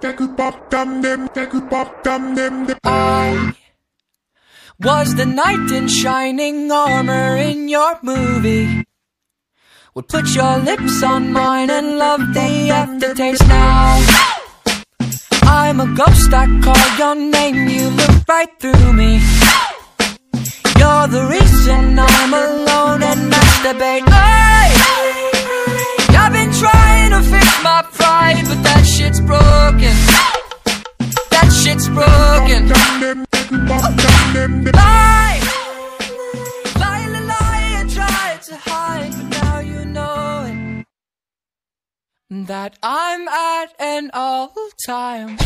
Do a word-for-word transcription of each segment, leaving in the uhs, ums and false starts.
I was the knight in shining armor in your movie. Would put your lips on mine and love the aftertaste. Now I'm a ghost, I call your name, you look right through me. You're the reason I'm alone and masturbate. Hey, I've been trying to fix my pride, but that shit's broken. That shit's broken. Lie, lie, lie, lie, I tried to hide, but now you know it, that I'm at an all-time.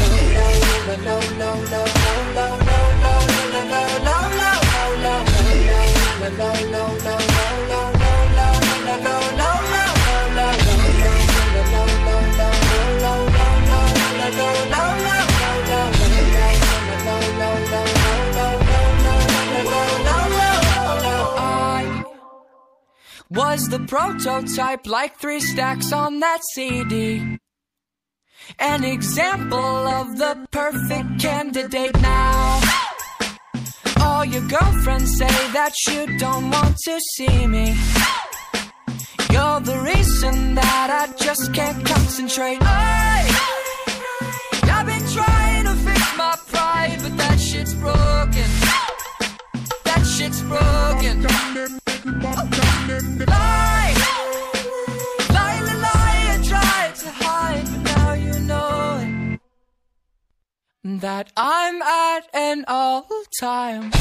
Was the prototype, like three stacks on that C D, an example of the perfect candidate. Now all your girlfriends say that you don't want to see me. You're the reason that I just can't concentrate. Hey, I've been trying to fix my pride, but that shit's broken. That shit's broken. Lie, lie, lie, lie, I tried to hide, but now you know it, that I'm at an all-time.